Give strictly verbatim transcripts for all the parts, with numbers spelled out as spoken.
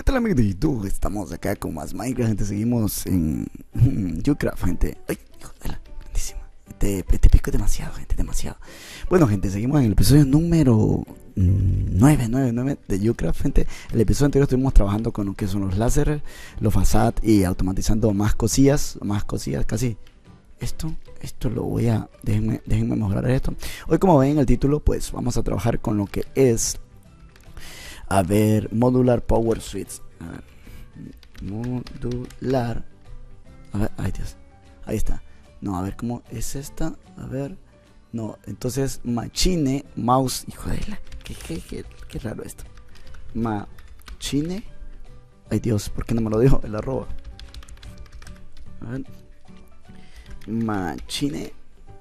tal, amigos de YouTube? Estamos acá con más Minecraft, gente. Seguimos en Minecraft, gente. Ay, hijo de la grandísima. Este, este pico es demasiado, gente, demasiado. Bueno, gente, seguimos en el episodio número nueve, nueve, nueve de Minecraft, gente. El episodio anterior estuvimos trabajando con lo que son los láseres, los facades y automatizando más cosillas, más cosillas, casi. Esto, esto lo voy a... Déjenme, déjenme mejorar esto. Hoy, como ven en el título, pues vamos a trabajar con lo que es... A ver, Modular Power Switch. A ver, modular. A ver, ay Dios. Ahí está. No, a ver, ¿cómo es esta? A ver. No, entonces, Machine Mouse. Hijo de la... Qué, qué, qué, qué raro esto. Machine. Ay Dios, ¿por qué no me lo dijo? El arroba. A ver. Machine.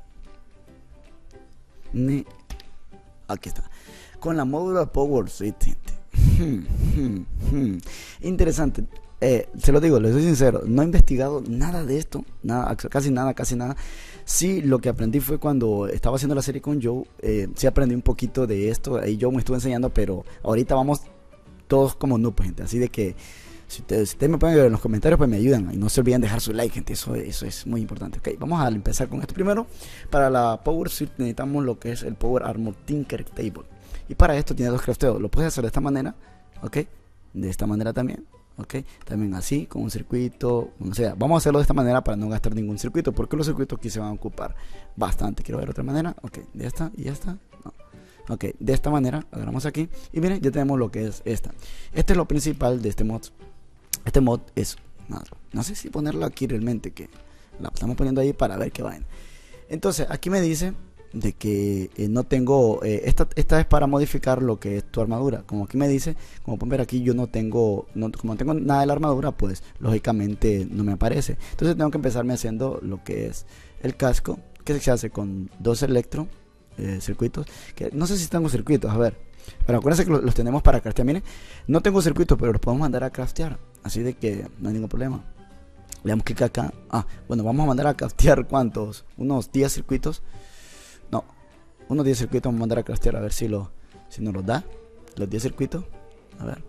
Ne. Aquí está. Con la Modular Power Switch, gente. Hmm, hmm, hmm. Interesante. Eh, se lo digo, les soy sincero, no he investigado nada de esto, nada, casi nada, casi nada. Sí, lo que aprendí fue cuando estaba haciendo la serie con Joe, eh, sí aprendí un poquito de esto, ahí Joe me estuvo enseñando, pero ahorita vamos todos como noob, gente, así de que si ustedes, si ustedes me pueden ver en los comentarios, pues me ayudan, y no se olviden dejar su like, gente, eso, eso es muy importante. Ok, vamos a empezar con esto primero. Para la Power Suite necesitamos lo que es el Power Armor Tinker Table. Y para esto tiene dos crafteos. Lo puedes hacer de esta manera, ok, de esta manera también, ok, también así, con un circuito, o sea, vamos a hacerlo de esta manera para no gastar ningún circuito, porque los circuitos aquí se van a ocupar bastante. Quiero ver otra manera, ok, de esta y esta, no. Ok, de esta manera, agarramos aquí, y miren, ya tenemos lo que es esta. Este es lo principal de este mod. Este mod es, no, no sé si ponerlo aquí realmente, que la estamos poniendo ahí para ver qué va. Entonces, aquí me dice de que eh, no tengo eh, esta, esta es para modificar lo que es tu armadura, como aquí me dice, como pueden ver aquí yo no tengo no, como no tengo nada de la armadura, pues lógicamente no me aparece. Entonces tengo que empezarme haciendo lo que es el casco, que se hace con dos electro eh, circuitos, que no sé si tengo circuitos, a ver, pero acuérdense que los, los tenemos para craftear. Miren, no tengo circuitos, pero los podemos mandar a craftear, así de que no hay ningún problema. Le damos clic acá. Ah, bueno, vamos a mandar a craftear ¿cuántos? Unos diez circuitos. No, unos diez circuitos vamos a mandar a craftear, a ver si, lo, si nos los da. Los diez circuitos. A ver.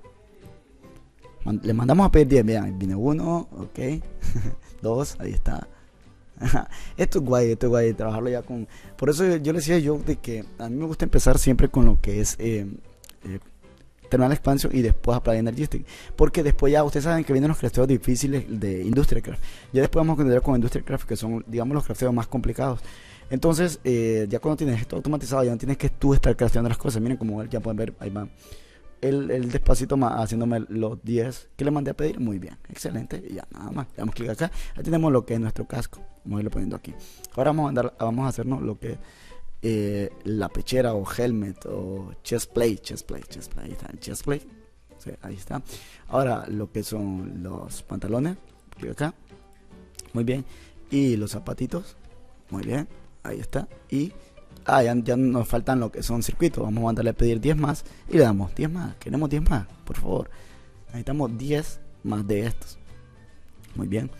Man, le mandamos a pedir diez. Vean, viene uno, ok. Dos, ahí está. Esto es guay, esto es guay, trabajarlo ya con... Por eso yo, yo le decía yo de que a mí me gusta empezar siempre con lo que es... Eh, eh, Terminal Expansion y después Apply Energy Stick, porque después ya ustedes saben que vienen los crafteos difíciles de Industrial Craft. Ya después vamos a continuar con Industrial Craft, que son, digamos, los crafteos más complicados. Entonces, eh, ya cuando tienes esto automatizado, ya no tienes que tú estar crafteando las cosas. Miren, como ya pueden ver, ahí va el, el despacito más haciéndome los diez que le mandé a pedir. Muy bien, excelente. Y ya nada más, le damos clic acá. Ahí tenemos lo que es nuestro casco. Vamos a irlo poniendo aquí. Ahora vamos a, andar, vamos a hacernos lo que Eh, la pechera o helmet o chest plate, chest plate, chest plate, ahí está el chest plate, sí, ahí está. Ahora lo que son los pantalones, acá, muy bien, y los zapatitos, muy bien, ahí está. Y ah, ya, ya nos faltan lo que son circuitos. Vamos a mandarle a pedir diez más y le damos diez más, queremos diez más, por favor, necesitamos diez más de estos. Muy bien,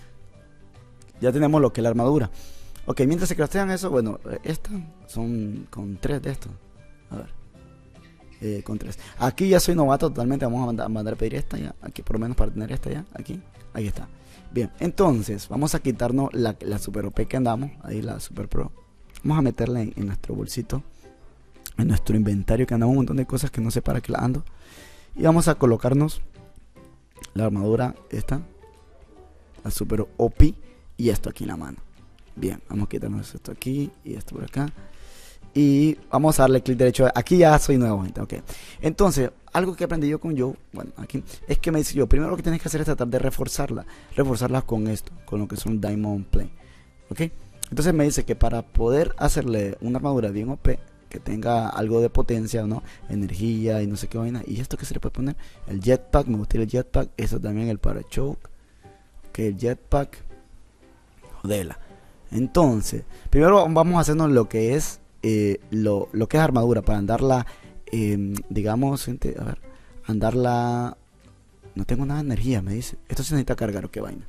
ya tenemos lo que es la armadura. Ok, mientras se craftean eso, bueno, estas son con tres de estos. A ver, eh, con tres. Aquí ya soy novato totalmente, vamos a mandar, a mandar a pedir esta ya, aquí por lo menos para tener esta ya, aquí, ahí está. Bien, entonces vamos a quitarnos la, la Super O P que andamos, ahí la Super Pro. Vamos a meterla en, en nuestro bolsito, en nuestro inventario, que andamos un montón de cosas que no sé para qué la ando. Y vamos a colocarnos la armadura esta, la Super O P, y esto aquí en la mano. Bien, vamos a quitarnos esto aquí y esto por acá. Y vamos a darle clic derecho. Aquí ya soy nuevo, gente, ok. Entonces, algo que aprendí yo con Joe, bueno, aquí, es que me dice yo, primero lo que tienes que hacer es tratar de reforzarla. Reforzarla con esto, con lo que es un Diamond Plate, ok. Entonces me dice que para poder hacerle una armadura bien O P, que tenga algo de potencia, ¿no? Energía y no sé qué vaina. Y esto que se le puede poner, el jetpack, me gustaría el jetpack. Eso también, el parachoke, ok, el jetpack. Jodela. Entonces, primero vamos a hacernos lo que es eh, lo, lo que es armadura para andarla, eh, digamos, gente, a ver, andarla. No tengo nada de energía, me dice. Esto se necesita cargar, o qué vaina.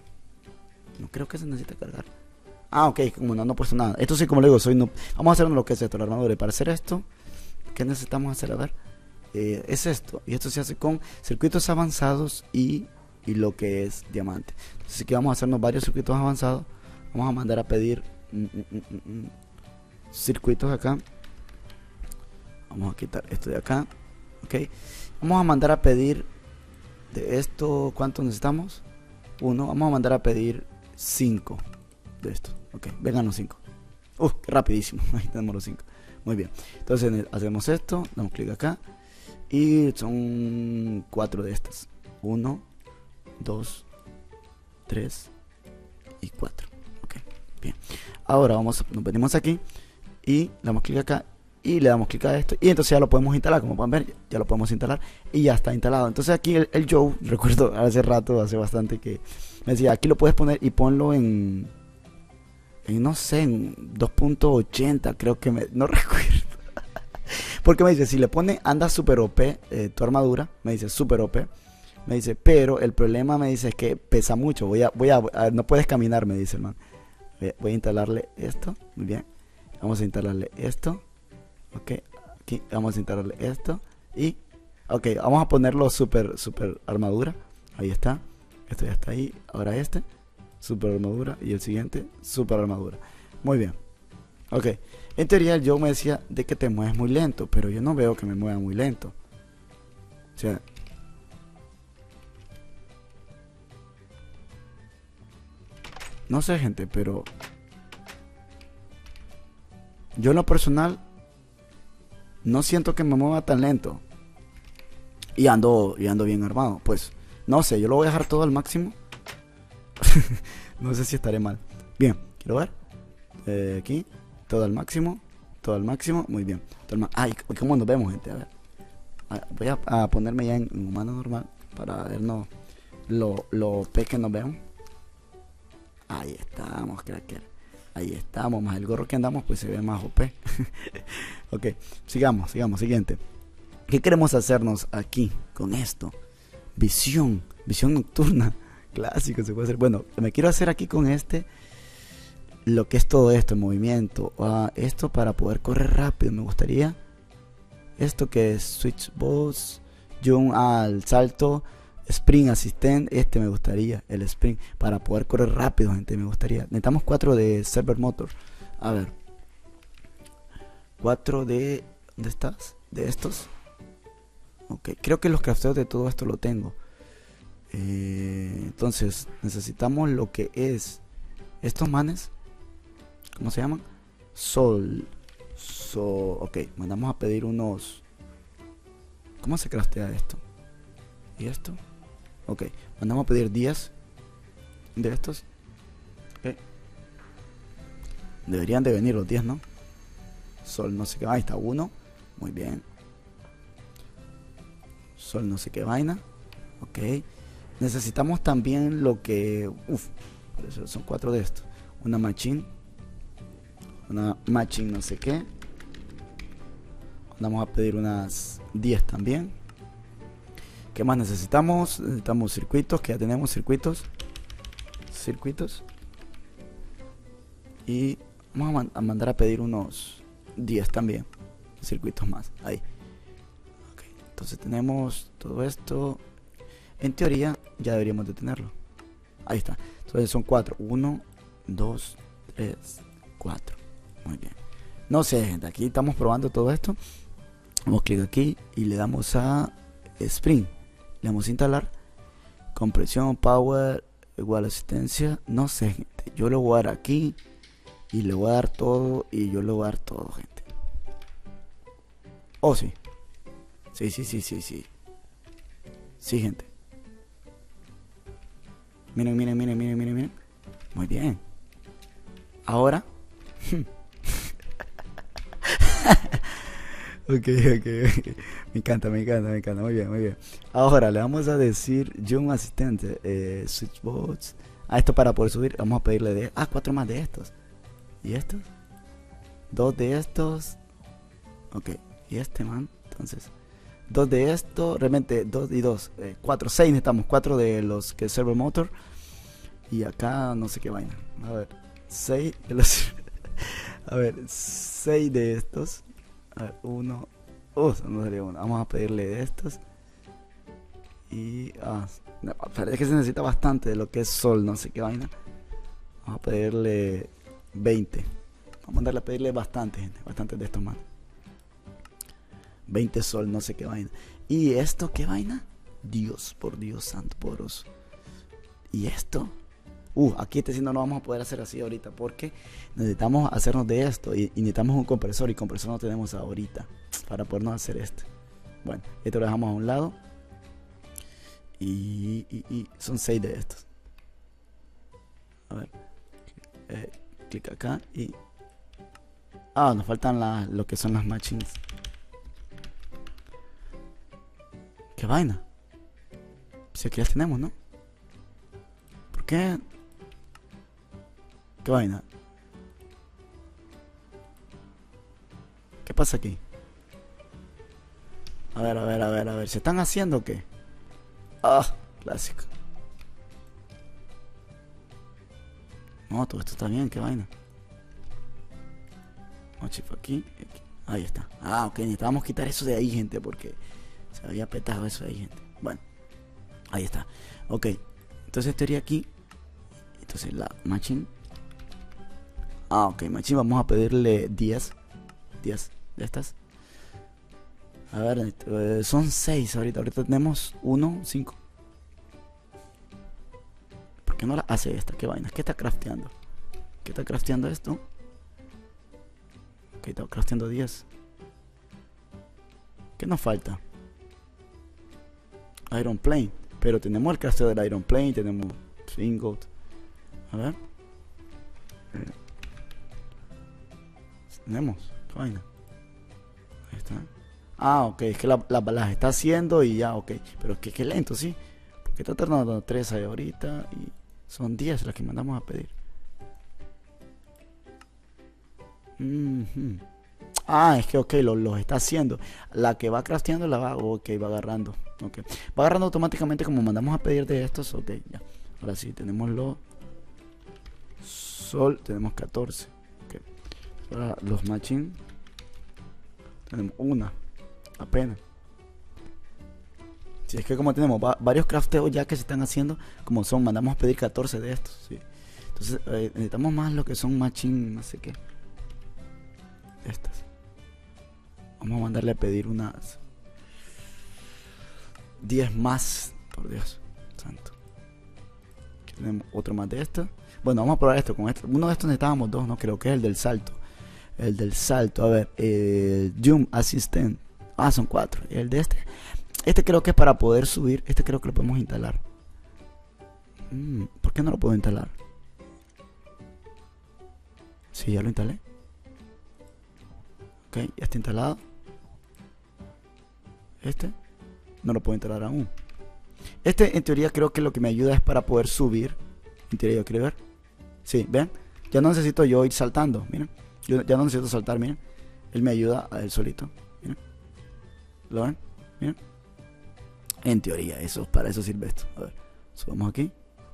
No creo que se necesita cargar. Ah, ok, como no, no he puesto nada. Esto sí, como le digo, soy no. Vamos a hacer lo que es esto, la armadura. Y para hacer esto, ¿qué necesitamos hacer? A ver, eh, es esto. Y esto se hace con circuitos avanzados y, y lo que es diamante. Así que vamos a hacernos varios circuitos avanzados. Vamos a mandar a pedir mm, mm, mm, mm, circuitos acá. Vamos a quitar esto de acá. Ok. Vamos a mandar a pedir de esto. ¿Cuánto necesitamos? Uno. Vamos a mandar a pedir cinco de estos. Ok. Vengan los cinco. Uh, qué rapidísimo. Ahí tenemos los cinco. Muy bien. Entonces hacemos esto. Damos clic acá. Y son cuatro de estas. Uno, dos, tres y cuatro. Ok. Bien. Ahora vamos, nos venimos aquí y le damos clic acá. Y le damos clic a esto y entonces ya lo podemos instalar. Como pueden ver, ya lo podemos instalar y ya está instalado. Entonces aquí el, el Joe, recuerdo hace rato, hace bastante, que me decía, aquí lo puedes poner y ponlo en, en no sé, en dos punto ochenta, creo que me, no recuerdo. Porque me dice, si le pone anda super O P eh, tu armadura, me dice super O P, me dice, pero el problema me dice es que pesa mucho, voy a, voy a, a no puedes caminar, me dice el man. Voy a, voy a instalarle esto, muy bien, vamos a instalarle esto. Ok, aquí vamos a instalarle esto y ok, vamos a ponerlo super super armadura. Ahí está, esto ya está ahí. Ahora este, super armadura, y el siguiente, super armadura. Muy bien. Ok, en teoría yo me decía de que te mueves muy lento, pero yo no veo que me mueva muy lento. O sea, no sé, gente, pero yo en lo personal no siento que me mueva tan lento. Y ando, y ando bien armado. Pues, no sé, yo lo voy a dejar todo al máximo. No sé si estaré mal. Bien, quiero ver. Eh, aquí, todo al máximo. Todo al máximo, muy bien. Ay, ¿cómo nos vemos, gente? A ver. A, voy a, a ponerme ya en, en humano normal para vernos lo, lo P que nos vemos. Ahí estamos, cracker. Ahí estamos, más el gorro que andamos pues se ve más O P. Ok, sigamos, sigamos, siguiente. ¿Qué queremos hacernos aquí con esto? Visión, visión nocturna. Clásico, se puede hacer. Bueno, me quiero hacer aquí con este lo que es todo esto, el movimiento. Uh, esto para poder correr rápido, me gustaría. Esto que es Switch Boss, Jump al salto, Sprint Assistant, este me gustaría, el Sprint, para poder correr rápido, gente, me gustaría. Necesitamos cuatro de Server Motor. A ver. cuatro de... ¿Dónde estás? De estos. Ok, creo que los crafteos de todo esto lo tengo. Eh, entonces, necesitamos lo que es... Estos manes. ¿Cómo se llaman? Sol. So, ok, mandamos a pedir unos... ¿Cómo se craftea esto? ¿Y esto? Ok, mandamos a pedir diez de estos. Okay. Deberían de venir los diez, ¿no? Sol no sé qué, ahí está uno. Muy bien. Sol no sé qué vaina. Ok. Necesitamos también lo que... Uf, por eso son cuatro de estos. Una machine. Una machine no sé qué. Vamos a pedir unas diez también. ¿Qué más necesitamos? Necesitamos circuitos, que ya tenemos circuitos. Circuitos. Y vamos a, man a mandar a pedir unos diez también. Circuitos más. Ahí. Okay. Entonces tenemos todo esto. En teoría ya deberíamos de tenerlo. Ahí está. Entonces son cuatro. uno, dos, tres, cuatro. Muy bien. No sé, gente. Aquí estamos probando todo esto. Damos clic aquí y le damos a Sprint. Le damos a instalar. Compresión, power, igual asistencia. No sé, gente. Yo le voy a dar aquí. Y le voy a dar todo. Y yo le voy a dar todo, gente. Oh, sí. Sí, sí, sí, sí, sí. Sí, gente. Miren, miren, miren, miren, miren, miren. Muy bien. Ahora. Ok, ok, ok. Me encanta, me encanta, me encanta. Muy bien, muy bien. Ahora le vamos a decir Jump Asistente, eh, Switchbots. A esto para poder subir, vamos a pedirle de... Ah, cuatro más de estos. ¿Y estos? Dos de estos. Ok, y este, man. Entonces, dos de estos. Realmente, dos y dos. Eh, cuatro, seis necesitamos. Cuatro de los que Server Motor. Y acá no sé qué vaina. A ver, seis de los... A ver, seis de estos. A ver, uno, Uh, no salió uno. Vamos a pedirle de estos. Y... Ah, no, parece que se necesita bastante de lo que es sol, no sé qué vaina. Vamos a pedirle veinte. Vamos a mandarle a pedirle bastante, gente. Bastante de estos más. veinte sol, no sé qué vaina. ¿Y esto qué vaina? Dios, por Dios santo, poderoso. ¿Y esto? Uh, aquí este sí no lo vamos a poder hacer así ahorita porque necesitamos hacernos de esto y, y necesitamos un compresor y compresor no tenemos ahorita para podernos hacer este. Bueno, esto lo dejamos a un lado y, y, y son seis de estos. A ver, eh, clic acá y... Ah, nos faltan la, lo que son las machines. ¿Qué vaina? Si aquí las tenemos, ¿no? ¿Por qué? ¿Qué vaina? ¿Qué pasa aquí? A ver, a ver, a ver, a ver. ¿Se están haciendo o qué? Ah, clásico. No, todo esto está bien, qué vaina. Ocho aquí, aquí. Ahí está. Ah, ok, necesitábamos quitar eso de ahí, gente, porque se había petado eso de ahí, gente. Bueno, ahí está. Ok, entonces estaría aquí. Entonces la machine. Ah, ok, machine, vamos a pedirle diez. diez de estas. A ver, eh, son seis ahorita. Ahorita tenemos uno, cinco. ¿Por qué no la hace esta? ¿Qué vaina? ¿Qué está crafteando? ¿Qué está crafteando esto? Ok, está crafteando diez. ¿Qué nos falta? Iron Plane. Pero tenemos el crafteo del Iron Plane. Tenemos ingot. A ver. Eh. Tenemos. ¿Qué vaina? Ahí está. Ah, ok. Es que la, la, las está haciendo y ya, ok. Pero es que qué lento, sí. Porque está tardando tres ahí ahorita. Y son diez las que mandamos a pedir. Mm-hmm. Ah, es que ok, los lo está haciendo. La que va crafteando la va, ok, va agarrando. Ok, va agarrando automáticamente como mandamos a pedir de estos. Ok, ya. Ahora sí, tenemos los sol, tenemos catorce. Ok, ahora los matching. Tenemos una, apenas. Si sí, es que como tenemos va varios crafteos ya que se están haciendo, como son, mandamos a pedir catorce de estos. ¿Sí? Entonces eh, necesitamos más lo que son matching, no sé qué. Estas. Vamos a mandarle a pedir unas diez más. Por Dios santo. Aquí tenemos otro más de estos. Bueno, vamos a probar esto con esto. Uno de estos necesitábamos dos, no creo que es el del salto. El del salto, a ver, eh, Jump Assistant. Ah, son cuatro. Y el de este. Este creo que es para poder subir. Este creo que lo podemos instalar. Mm, ¿Por qué no lo puedo instalar? Sí, ya lo instalé. Ok, ya está instalado. Este no lo puedo instalar aún. Este en teoría creo que lo que me ayuda es para poder subir. En teoría yo quiero ver. Sí, ven. Ya no necesito yo ir saltando. Miren. Yo ya no necesito saltar, miren. Él me ayuda a él solito. Miren. ¿Lo ven? Miren. En teoría, eso, para eso sirve esto. A ver, subamos aquí.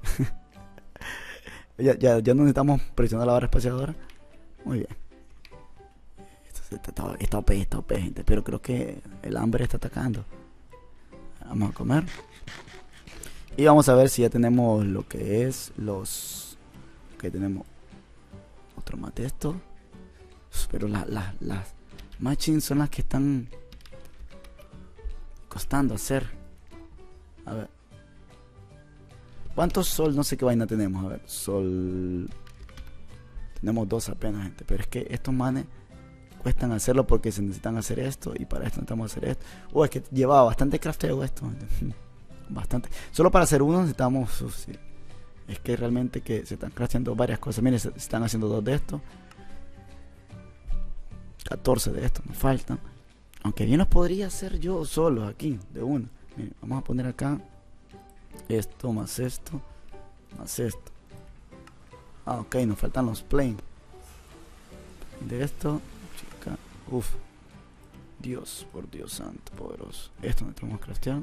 ya, ya, ya no necesitamos presionar la barra espaciadora. Muy bien. Está, está, está O P, está O P, gente. Pero creo que el hambre está atacando. Vamos a comer. Y vamos a ver si ya tenemos lo que es los... Que tenemos otro más de esto. Pero la, la, las matching son las que están costando hacer. A ver. ¿Cuántos sol? No sé qué vaina tenemos. A ver, sol... Tenemos dos apenas, gente. Pero es que estos manes cuestan hacerlo porque se necesitan hacer esto. Y para esto necesitamos hacer esto. Oh, es que llevaba bastante crafteo esto. Bastante. Solo para hacer uno necesitamos... Uf, sí. Es que realmente que se están crafteando varias cosas. Miren, se están haciendo dos de estos. catorce de estos me faltan. Aunque bien los podría hacer yo solo aquí, de uno. Miren, vamos a poner acá esto más esto más esto. Ah, ok, nos faltan los plain. De esto, chica, uff. Dios, por Dios santo, poderoso. Esto no tenemos crafteado.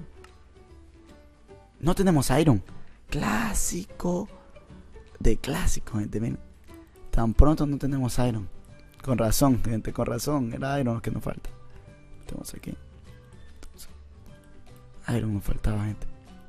No tenemos iron. Clásico. De clásico, gente. Miren. Tan pronto no tenemos iron. Con razón, gente, con razón. Era iron lo que nos falta. Tenemos aquí. Iron nos faltaba, gente.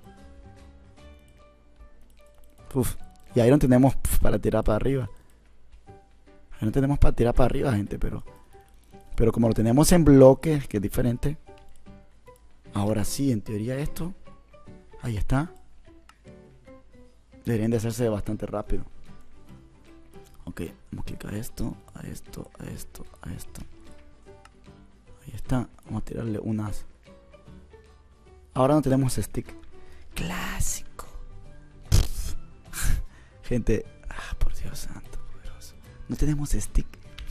Uf. Y Iron tenemos pf, para tirar para arriba. Iron tenemos para tirar para arriba, gente, pero... Pero como lo tenemos en bloques, que es diferente. Ahora sí, en teoría esto... Ahí está. Deberían de hacerse bastante rápido. Ok, vamos a clicar a esto, a esto, a esto, a esto. Ahí está. Vamos a tirarle unas. Ahora no tenemos stick. Clásico. Gente, ah, por Dios santo, poderoso. No tenemos stick.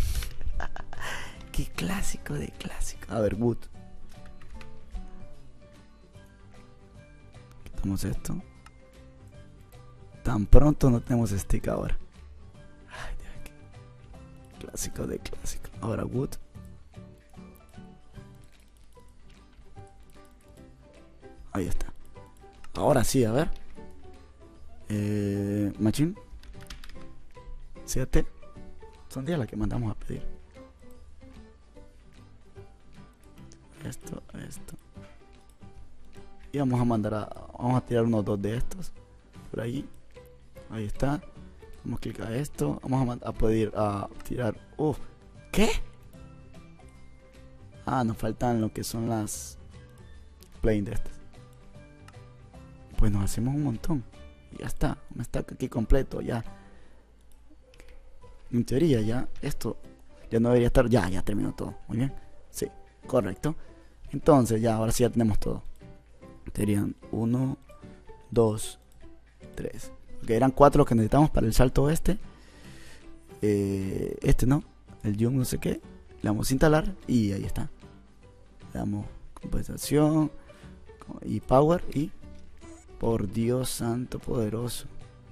Qué clásico de clásico. A ver, wood. Quitamos esto. Tan pronto no tenemos stick ahora. Ay, Dios, qué clásico de clásico. Ahora wood. Ahí está. Ahora sí, a ver. Eh, machine. siete. Son diez las que mandamos a pedir. Esto, esto. Y vamos a mandar a... Vamos a tirar unos dos de estos. Por ahí. Ahí está. Vamos a clicar a esto. Vamos a, a poder a tirar... Uh, ¿qué? Ah, nos faltan lo que son las... Plane de estas. Pues nos hacemos un montón. Y ya está. Un stack aquí completo. Ya. En teoría ya esto ya no debería estar. Ya, ya terminó todo. Muy bien. Sí, correcto. Entonces ya, ahora sí ya tenemos todo. Serían uno, dos, tres. Ok, eran cuatro los que necesitamos para el salto este. Eh, este no. El jump no sé qué. Le damos a instalar y ahí está. Le damos compensación y power y... Por Dios santo poderoso.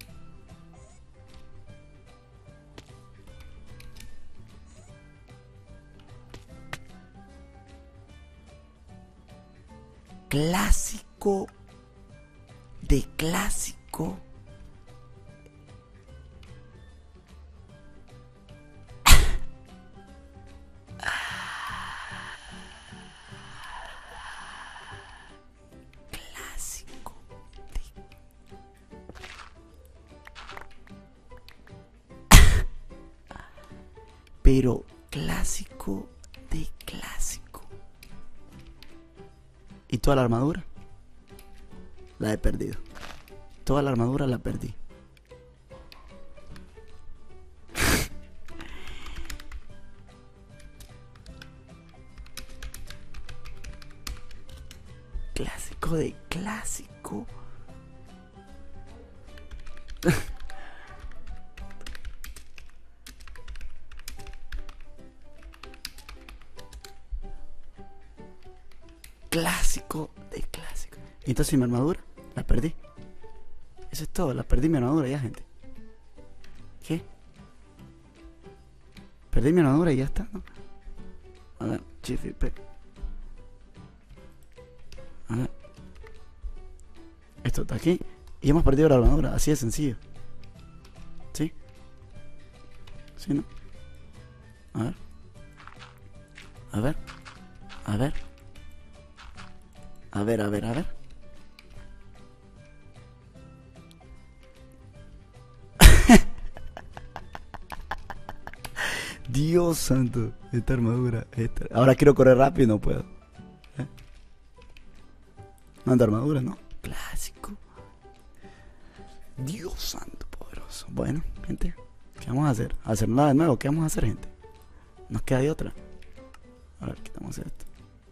Clásico de clásico. Clásico de... Pero clásico de clásico. ¿Y toda la armadura? La he perdido. Toda la armadura la perdí. Clásico de clásico. Clásico de clásico. ¿Y entonces mi armadura? La perdí. Eso es todo, la perdí mi armadura ya, gente. ¿Qué? Perdí mi armadura y ya está, ¿no? A ver, Shift y P. A ver. Esto está aquí. Y hemos perdido la armadura, así de sencillo. ¿Sí? ¿Sí, no? A ver. A ver. A ver. A ver, a ver, a ver. Dios santo, esta armadura. Esta... Ahora quiero correr rápido y no puedo. ¿Eh? No anda armadura, ¿no? Clásico. Dios santo poderoso. Bueno, gente, ¿qué vamos a hacer? ¿Hacer nada de nuevo? ¿Qué vamos a hacer, gente? Nos queda de otra. A ver, quitamos esto.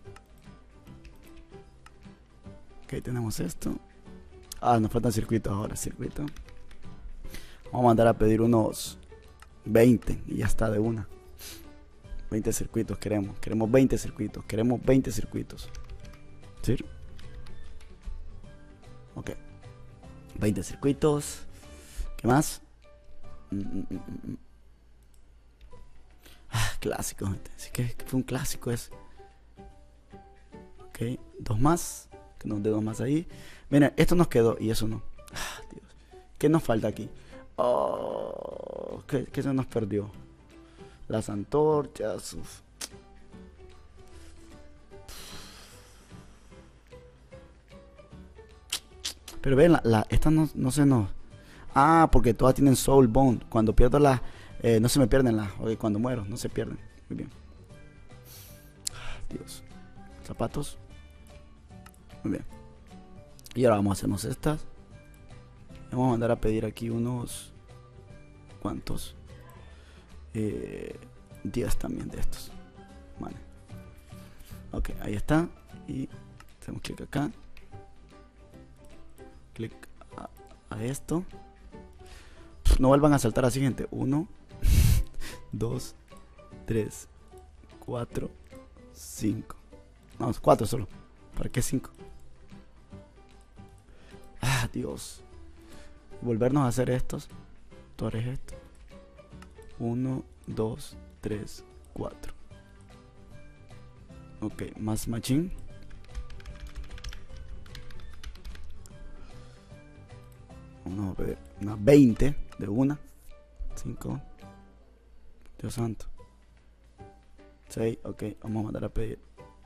Ok, tenemos esto. Ah, nos faltan circuitos ahora, circuito. Vamos a mandar a pedir unos veinte y ya está de una. veinte circuitos queremos. Queremos veinte circuitos. Queremos veinte circuitos. ¿Sí? Ok. veinte circuitos. ¿Qué más? Mm, mm, mm, mm. Ah, clásico, gente. Así que fue un clásico ese. Ok, dos más. Que nos dé dos más ahí. Miren, esto nos quedó y eso no. Ah, Dios. ¿Qué nos falta aquí? Oh, ¿qué, qué se nos perdió? Las antorchas. Uf. Pero ven, la, la, esta no, no se nos... Ah, porque todas tienen soul bond. Cuando pierdo las... Eh, no se me pierden las... Oye, cuando muero, no se pierden. Muy bien. Dios. Zapatos. Muy bien. Y ahora vamos a hacernos estas. Vamos a mandar a pedir aquí unos... ¿Cuántos? Eh, diez también de estos. Vale. Ok, ahí está. Y hacemos clic acá. Clic a, a esto. No vuelvan a saltar así, gente. Uno, dos, tres, cuatro, cinco. Vamos, cuatro solo. ¿Para qué cinco? Ah, Dios. Volvernos a hacer estos. Tú harás esto. Uno, dos, tres, cuatro. Ok, más machine. Vamos a ver una veinte de una. cinco. Dios santo. seis, ok, vamos a mandar a pedir.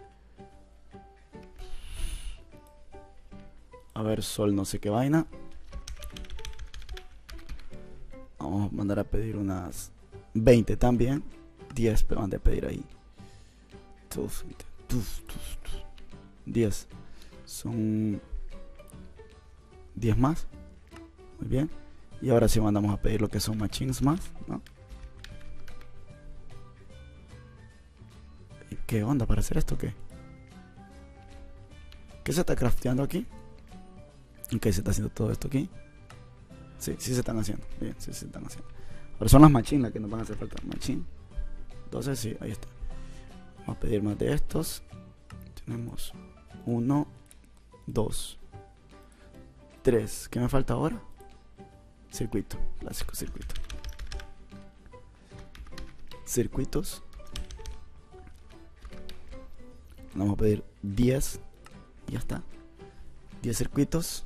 A ver, sol, no sé qué vaina. Vamos a mandar a pedir unas veinte también. diez, pero mandé a pedir ahí. diez. Son diez más. Muy bien. Y ahora sí mandamos a pedir lo que son machines más, ¿no? ¿Qué onda para hacer esto? ¿Qué? ¿Qué se está crafteando aquí? Ok, se está haciendo todo esto aquí. Sí, sí se están haciendo. Bien, sí se están haciendo. Ahora son las machines las que nos van a hacer falta. Machine. Entonces sí, ahí está. Vamos a pedir más de estos. Tenemos uno, dos, tres. ¿Qué me falta ahora? Circuito, clásico circuito. Circuitos. Vamos a pedir diez. Y ya está. diez circuitos.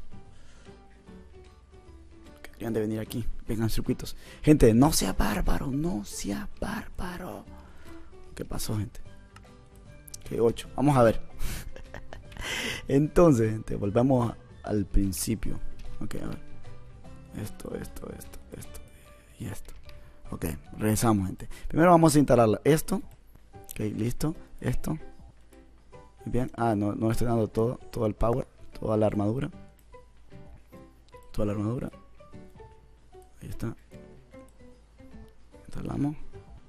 Que deberían de venir aquí. Vengan circuitos. Gente, no sea bárbaro. No sea bárbaro. ¿Qué pasó, gente? Que ocho. Vamos a ver. Entonces, gente, volvamos a, al principio. Ok, a ver. Esto, esto, esto, esto y esto. Ok, regresamos, gente. Primero vamos a instalar esto. Ok, listo. Esto. Muy bien. Ah, no, no estoy dando todo, todo el power, toda la armadura. Toda la armadura. Ahí está. Instalamos.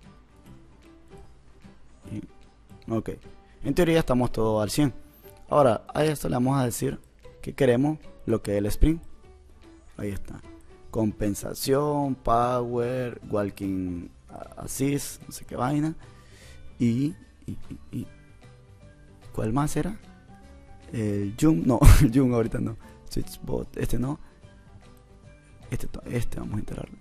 Y, ok. En teoría estamos todo al cien. Ahora, a esto le vamos a decir que queremos lo que es el sprint. Ahí está. Compensación, power, walking assist, no sé qué vaina. Y, y, y, y ¿cuál más era? El Jump, no, el Jump ahorita no. Switchbot, este no. Este, este vamos a instalarlo.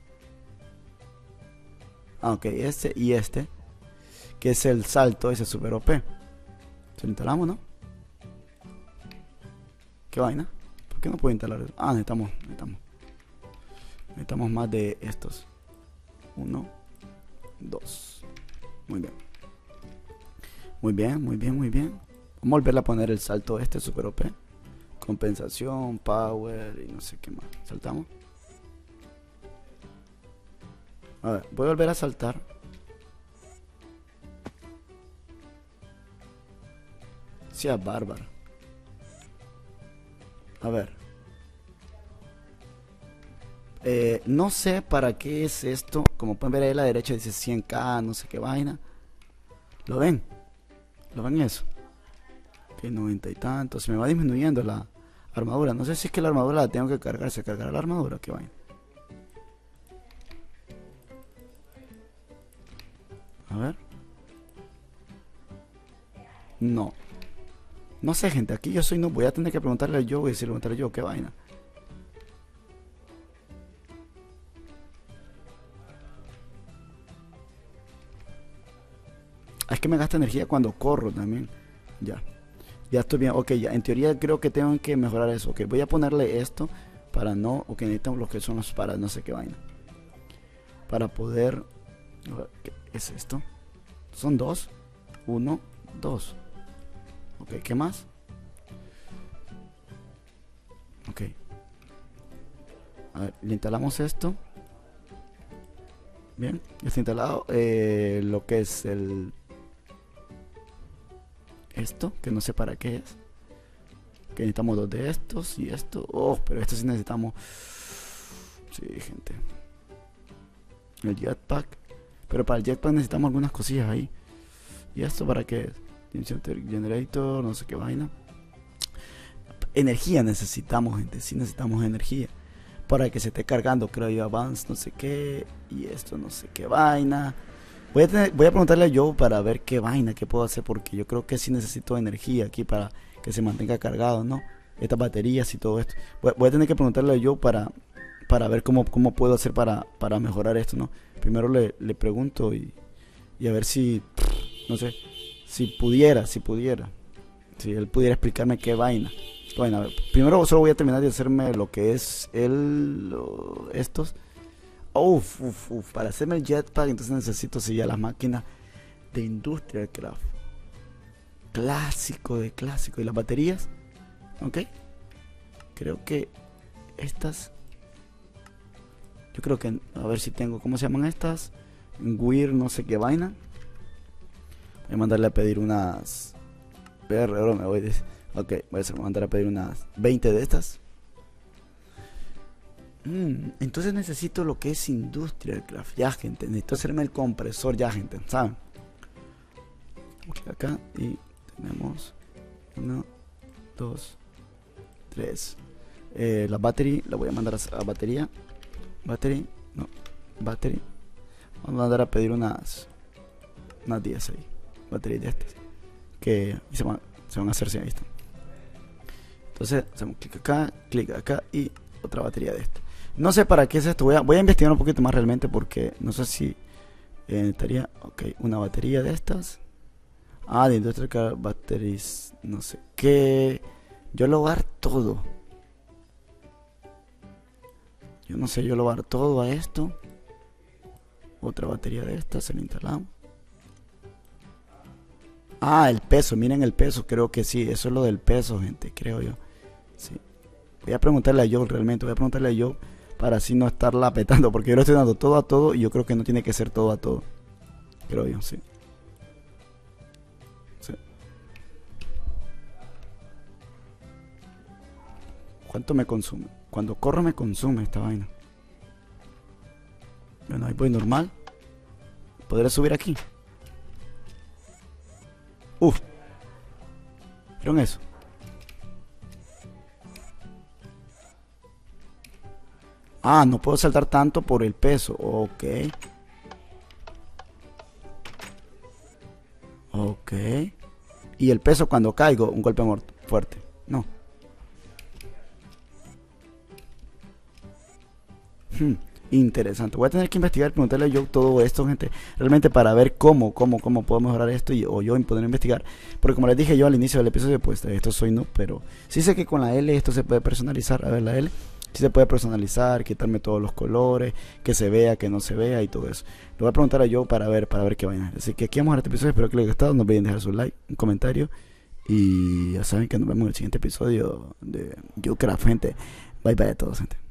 Ah, ok, este y este. Que es el salto, ese super O P. Se lo instalamos, ¿no? ¿Qué vaina? ¿Por qué no puedo instalar eso? Ah, necesitamos, necesitamos. Necesitamos más de estos. Uno, dos. Muy bien. Muy bien, muy bien, muy bien. Vamos a volver a poner el salto este super O P. Compensación, power y no sé qué más. Saltamos. A ver, voy a volver a saltar. Sea bárbaro. A ver. Eh, no sé para qué es esto. Como pueden ver ahí a la derecha dice cien K, no sé qué vaina. ¿Lo ven? ¿Lo ven eso? Que noventa y tanto. Se me va disminuyendo la armadura. No sé si es que la armadura la tengo que cargar. ¿Se cargará la armadura? ¿Qué vaina? A ver. No. No sé, gente. Aquí yo soy no. Voy a tener que preguntarle yo. Voy a decirle preguntarle yo. ¿Qué vaina? Es que me gasta energía cuando corro también. Ya. Ya estoy bien. Ok, ya. En teoría creo que tengo que mejorar eso. Ok, voy a ponerle esto. Para no. Ok, necesitamos lo que son los para no sé qué vaina. Para poder. ¿Qué es esto? Son dos. Uno, dos. Ok, ¿qué más? Ok. A ver, le instalamos esto. Bien, ya está instalado. Eh, lo que es el... Esto, que no sé para qué es. Que necesitamos dos de estos y esto. Oh, pero esto sí necesitamos. Sí, gente. El jetpack. Pero para el jetpack necesitamos algunas cosillas ahí. ¿Y esto para qué es? Generator, no sé qué vaina. Energía necesitamos, gente. Sí necesitamos energía. Para que se esté cargando, creo yo, Advance, no sé qué. Y esto, no sé qué vaina. Voy a, tener, voy a preguntarle a Joe para ver qué vaina, qué puedo hacer. Porque yo creo que sí necesito energía aquí para que se mantenga cargado, ¿no? Estas baterías y todo esto. Voy, voy a tener que preguntarle a Joe para, para ver cómo, cómo puedo hacer para, para mejorar esto, ¿no? Primero le, le pregunto y, y a ver si, no sé, si pudiera, si pudiera. Si él pudiera explicarme qué vaina. Bueno, a ver, primero solo voy a terminar de hacerme lo que es el... Lo, estos. Uf, uf, uf. Para hacerme el jetpack, entonces necesito sí, ya las máquinas de Industrial Craft. Clásico de clásico. ¿Y las baterías? Ok. Creo que estas... Yo creo que... A ver si tengo... ¿Cómo se llaman estas? Weir, no sé qué vaina. Voy a mandarle a pedir unas... Pero me voy de... Ok, voy a mandar a pedir unas veinte de estas. Mm, entonces necesito lo que es Industrial Craft. Ya, gente. Necesito hacerme el compresor ya, gente. ¿Saben? Acá y tenemos uno, dos, tres. Eh, la battery la voy a mandar a, a batería. Battery, no, battery. Vamos a mandar a pedir unas unas diez ahí. Baterías de estas. Que se van, se van a hacer, si ahí están. Entonces hacemos clic acá, clic acá y otra batería de esta. No sé para qué es esto. Voy a, voy a investigar un poquito más realmente porque no sé si eh, estaría. Ok, una batería de estas. Ah, de Industrial Car Batteries. No sé qué. Yo lo voy a dar todo. Yo no sé, yo lo voy a dar todo a esto. Otra batería de estas, se la instalamos. Ah, el peso, miren el peso, creo que sí, eso es lo del peso, gente, creo yo. Sí. Voy a preguntarle a Joe realmente, voy a preguntarle a Joe para así no estarla petando, porque yo lo estoy dando todo a todo y yo creo que no tiene que ser todo a todo. Creo yo, sí. Sí. ¿Cuánto me consume? Cuando corro me consume esta vaina. Bueno, ahí voy normal. ¿Podré subir aquí? Uf. ¿Vieron eso? Ah, no puedo saltar tanto por el peso. Ok. Ok. Y el peso cuando caigo, un golpe fuerte. No. Hmm. Interesante. Voy a tener que investigar, preguntarle yo todo esto, gente, realmente para ver cómo, cómo, cómo puedo mejorar esto y, o yo poder investigar. Porque como les dije yo al inicio del episodio, pues esto soy no, pero sí sé que con la L esto se puede personalizar. A ver, la L sí se puede personalizar, quitarme todos los colores, que se vea, que no se vea y todo eso. Le voy a preguntar a yo para ver, para ver qué vaina. Así que aquí vamos a este episodio, espero que les haya gustado. No olviden dejar su like, un comentario. Y ya saben que nos vemos en el siguiente episodio de YoCraft, gente. Bye bye a todos, gente.